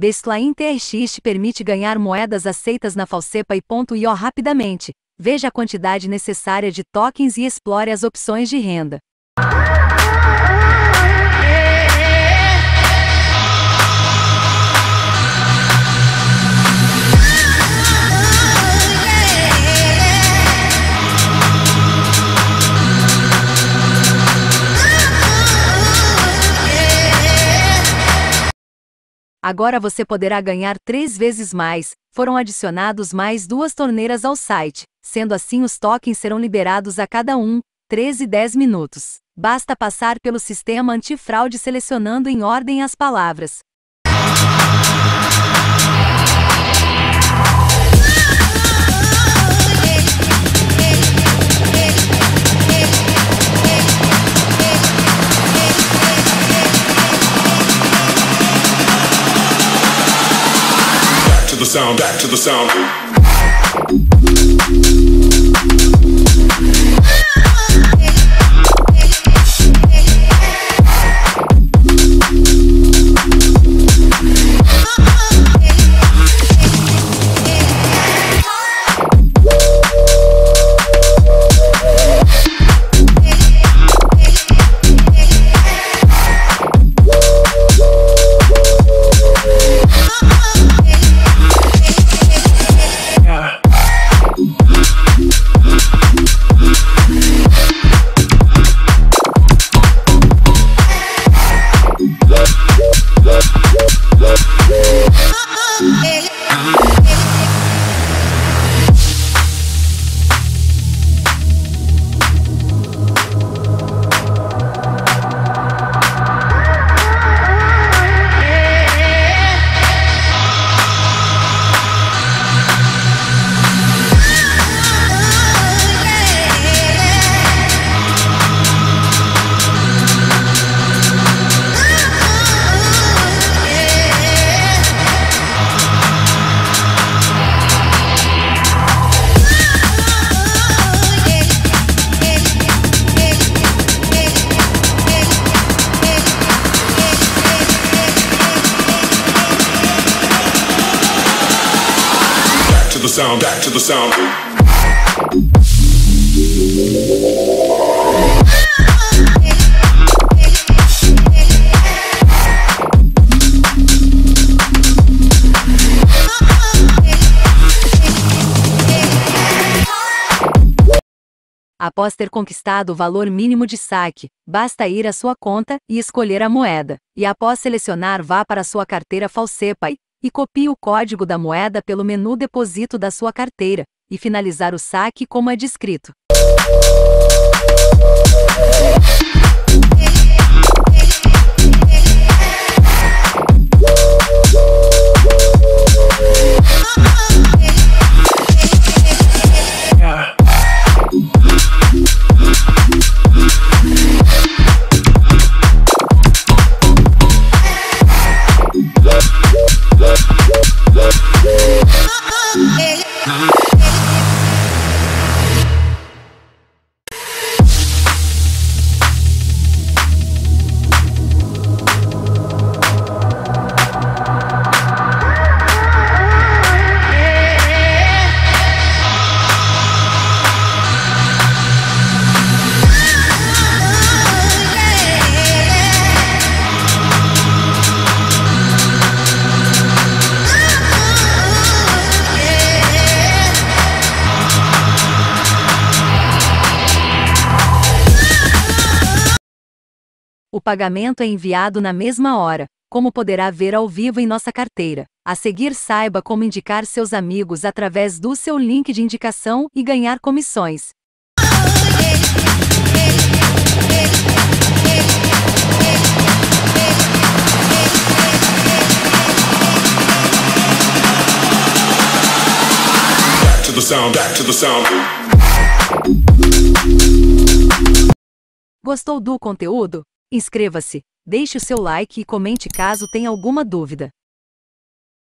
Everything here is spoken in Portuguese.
Bestline TRX te permite ganhar moedas aceitas na Falsepay.io rapidamente. Veja a quantidade necessária de tokens e explore as opções de renda. Agora você poderá ganhar 3 vezes mais. Foram adicionados mais 2 torneiras ao site, sendo assim os tokens serão liberados a cada 13 e 10 minutos. Basta passar pelo sistema antifraude selecionando em ordem as palavras. Back to the sound. Back to the sound. Após ter conquistado o valor mínimo de saque, basta ir à sua conta e escolher a moeda. E após selecionar, vá para sua carteira Falsepay e copie o código da moeda pelo menu Deposito da sua carteira, e finalizar o saque como é descrito. O pagamento é enviado na mesma hora, como poderá ver ao vivo em nossa carteira. A seguir, saiba como indicar seus amigos através do seu link de indicação e ganhar comissões. Back to the sound. Gostou do conteúdo? Inscreva-se, deixe o seu like e comente caso tenha alguma dúvida.